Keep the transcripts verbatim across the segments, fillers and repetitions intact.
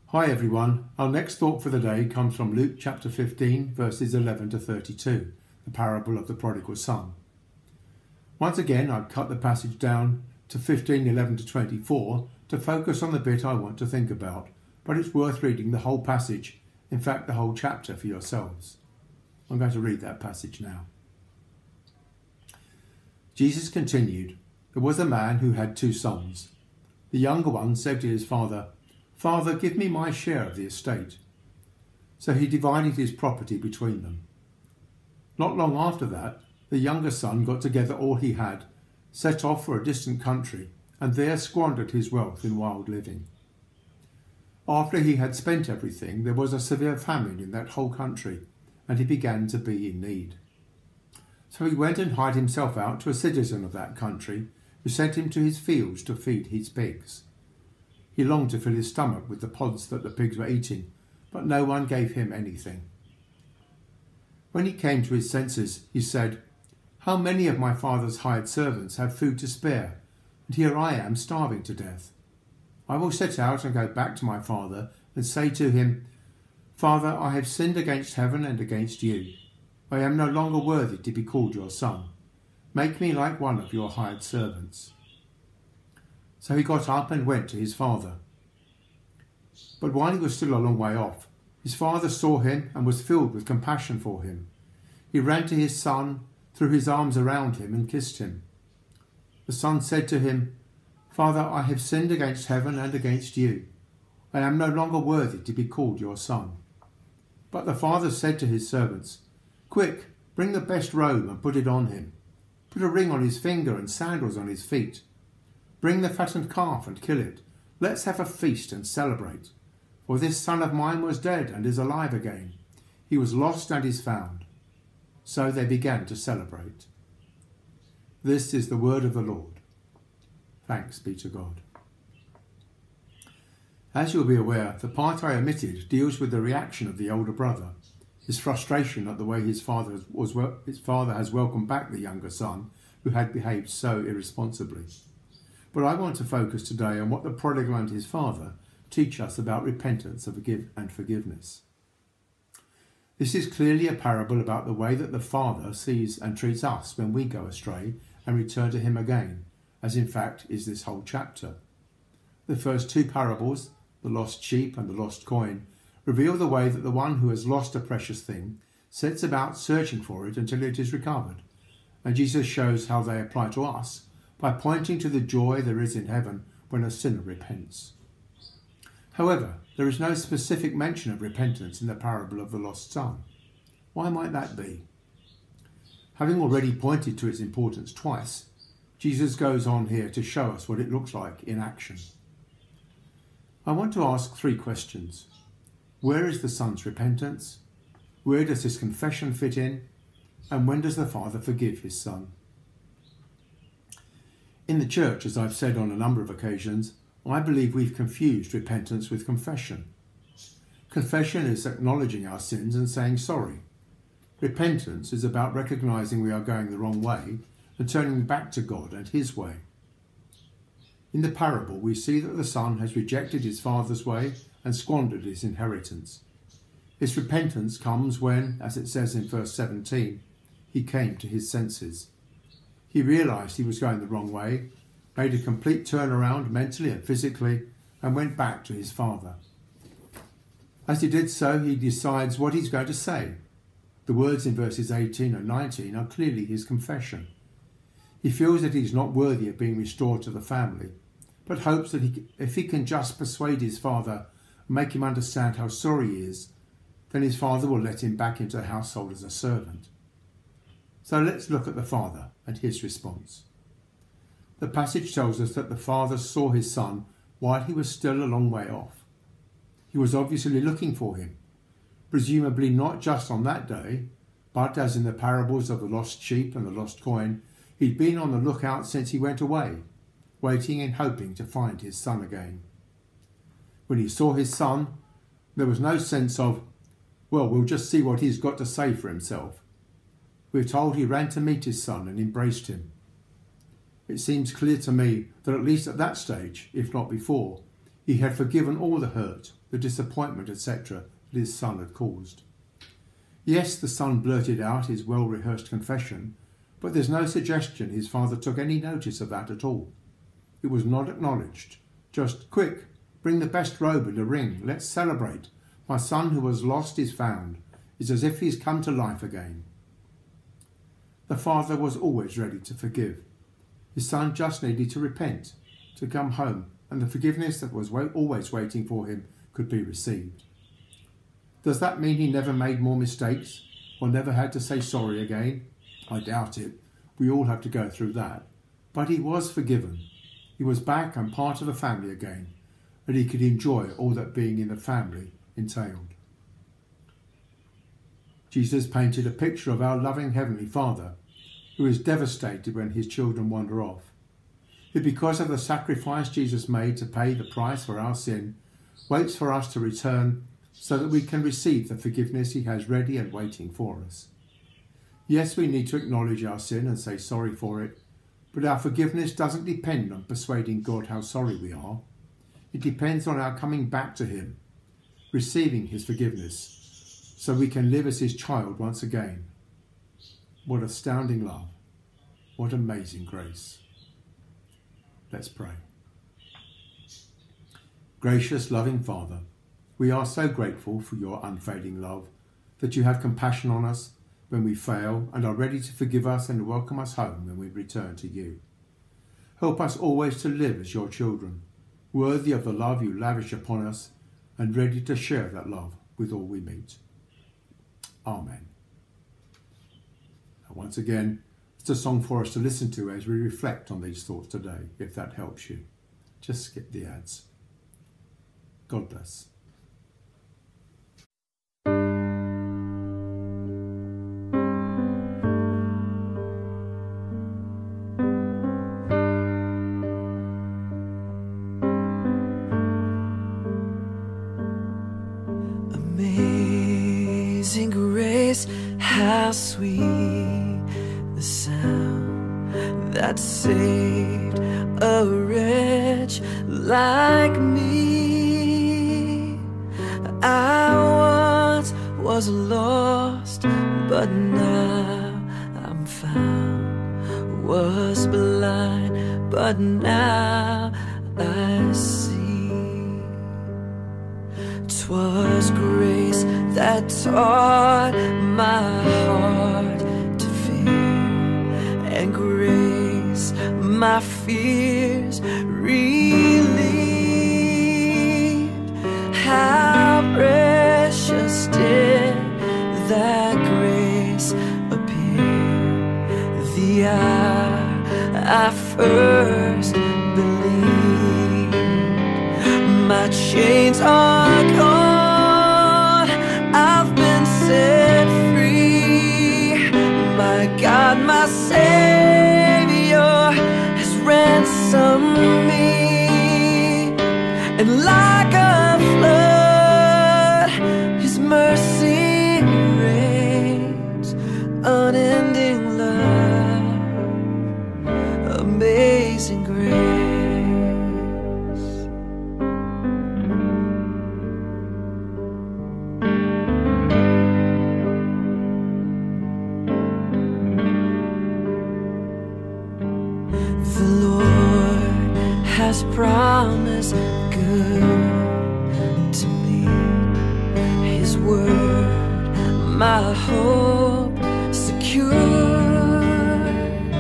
Hi everyone, our next thought for the day comes from Luke chapter fifteen verses eleven to thirty-two, the parable of the prodigal son. Once again I've cut the passage down to fifteen eleven to twenty-four to focus on the bit I want to think about, but it's worth reading the whole passage, in fact the whole chapter, for yourselves. I'm going to read that passage now. Jesus continued, "There was a man who had two sons. The younger one said to his father, 'Father, give me my share of the estate.' So he divided his property between them. Not long after that, the younger son got together all he had, set off for a distant country, and there squandered his wealth in wild living. After he had spent everything, there was a severe famine in that whole country, and he began to be in need. So he went and hired himself out to a citizen of that country, who sent him to his fields to feed his pigs. He longed to fill his stomach with the pods that the pigs were eating, but no one gave him anything. When he came to his senses, he said, 'How many of my father's hired servants have food to spare, and here I am starving to death? I will set out and go back to my father and say to him, Father, I have sinned against heaven and against you. I am no longer worthy to be called your son. Make me like one of your hired servants.' So he got up and went to his father. But while he was still a long way off, his father saw him and was filled with compassion for him. He ran to his son, threw his arms around him and kissed him. The son said to him, 'Father, I have sinned against heaven and against you. I am no longer worthy to be called your son.' But the father said to his servants, 'Quick, bring the best robe and put it on him. Put a ring on his finger and sandals on his feet. Bring the fattened calf and kill it. Let's have a feast and celebrate. For this son of mine was dead and is alive again. He was lost and is found.' So they began to celebrate." This is the word of the Lord. Thanks be to God. As you'll be aware, the part I omitted deals with the reaction of the older brother, his frustration at the way his father, was, his father has welcomed back the younger son who had behaved so irresponsibly. But I want to focus today on what the prodigal and his father teach us about repentance and forgiveness. This is clearly a parable about the way that the Father sees and treats us when we go astray and return to him again, as in fact is this whole chapter. The first two parables, the lost sheep and the lost coin, reveal the way that the one who has lost a precious thing sets about searching for it until it is recovered, and Jesus shows how they apply to us by pointing to the joy there is in heaven when a sinner repents. However, there is no specific mention of repentance in the parable of the lost son. Why might that be? Having already pointed to its importance twice, Jesus goes on here to show us what it looks like in action. I want to ask three questions. Where is the son's repentance? Where does his confession fit in? And when does the father forgive his son? In the church, as I've said on a number of occasions, I believe we've confused repentance with confession. Confession is acknowledging our sins and saying sorry. Repentance is about recognising we are going the wrong way and turning back to God and his way. In the parable, we see that the son has rejected his father's way and squandered his inheritance. His repentance comes when, as it says in verse seventeen, he came to his senses. He realised he was going the wrong way, made a complete turnaround mentally and physically, and went back to his father. As he did so, he decides what he's going to say. The words in verses eighteen and nineteen are clearly his confession. He feels that he's not worthy of being restored to the family, but hopes that he, if he can just persuade his father and make him understand how sorry he is, then his father will let him back into the household as a servant. So let's look at the father and his response. The passage tells us that the father saw his son while he was still a long way off. He was obviously looking for him, presumably not just on that day, but as in the parables of the lost sheep and the lost coin, he'd been on the lookout since he went away, waiting and hoping to find his son again. When he saw his son, there was no sense of, well, we'll just see what he's got to say for himself. We're told he ran to meet his son and embraced him. It seems clear to me that at least at that stage, if not before, He had forgiven all the hurt, the disappointment, et cetera that his son had caused. Yes, the son blurted out his well-rehearsed confession, but there's no suggestion his father took any notice of that at all. It was not acknowledged. Just, quick, bring the best robe and a ring. Let's celebrate. My son who was lost is found. It's as if he's come to life again. The father was always ready to forgive. His son just needed to repent, to come home, and the forgiveness that was always waiting for him could be received. Does that mean he never made more mistakes or never had to say sorry again? I doubt it. We all have to go through that. But he was forgiven. He was back and part of the family again, and he could enjoy all that being in the family entailed. Jesus painted a picture of our loving Heavenly Father, who is devastated when his children wander off, who because of the sacrifice Jesus made to pay the price for our sin, waits for us to return so that we can receive the forgiveness he has ready and waiting for us. Yes, we need to acknowledge our sin and say sorry for it, but our forgiveness doesn't depend on persuading God how sorry we are. It depends on our coming back to him, receiving his forgiveness, so we can live as his child once again. What astounding love. What amazing grace. Let's pray. Gracious, loving Father, we are so grateful for your unfailing love, that you have compassion on us when we fail and are ready to forgive us and welcome us home when we return to you. Help us always to live as your children, worthy of the love you lavish upon us and ready to share that love with all we meet. Amen. And once again, it's a song for us to listen to as we reflect on these thoughts today, if that helps you. Just skip the ads. God bless. Amazing grace, how sweet the sound that saved a wretch like me. I once was lost, but now I'm found. Was blind, but now I see. 'Twas grace that taught my heart to fear, and grace my fears relieved. How precious did that grace appear the hour I first believed. My chains are gone, I've been set free. My God, my Savior has ransomed me. And like a flood, his mercy reigns. Unending love, amazing grace. The Lord has promised good to me. His word, my hope secures.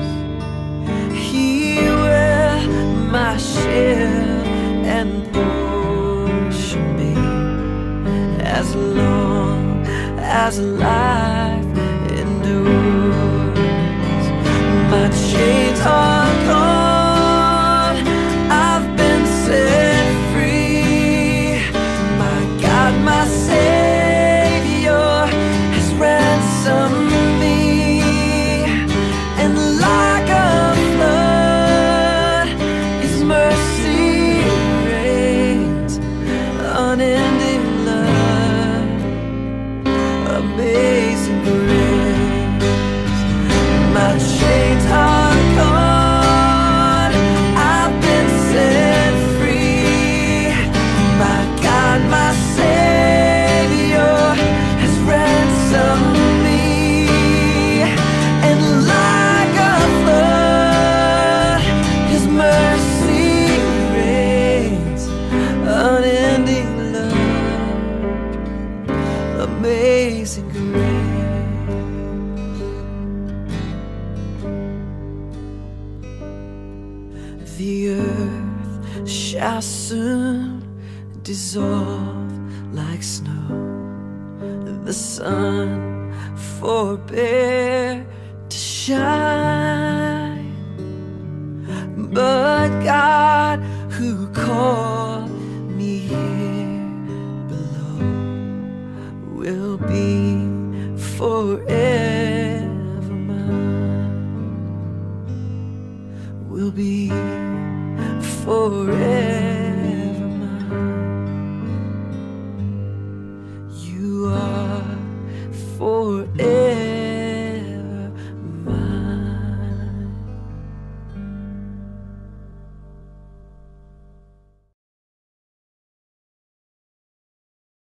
He will my shield and portion be, as long as life endures. My chains are gone, I've been set free. My God, my Savior has ransomed me. And like a flood, his mercy reigns. Unending love, amazing grace. My chains are gone. the earth shall soon dissolve like snow. The sun forbear to shine, but God who called me here below will be forever mine, will be forever.